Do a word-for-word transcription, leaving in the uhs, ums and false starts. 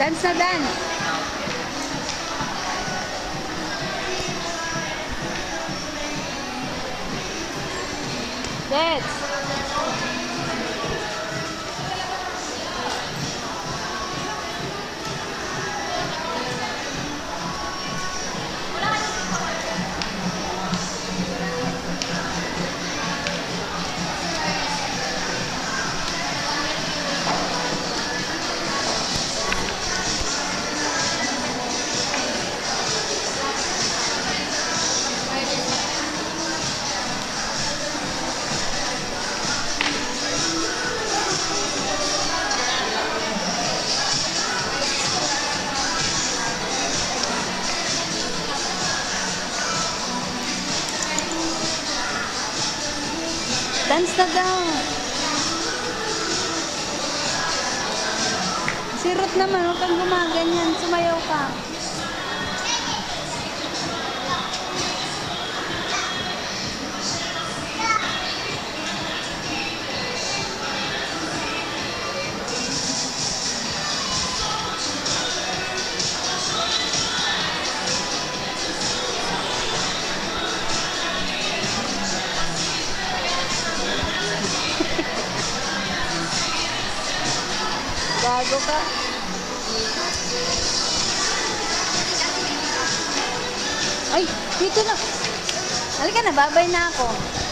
Dance na dance. Dance. Dance na daw. Si Ruth naman, huwag kang gumaganyan. Sumayaw ka. Gago ka. Ay, dito na. Halika na, babay na ako.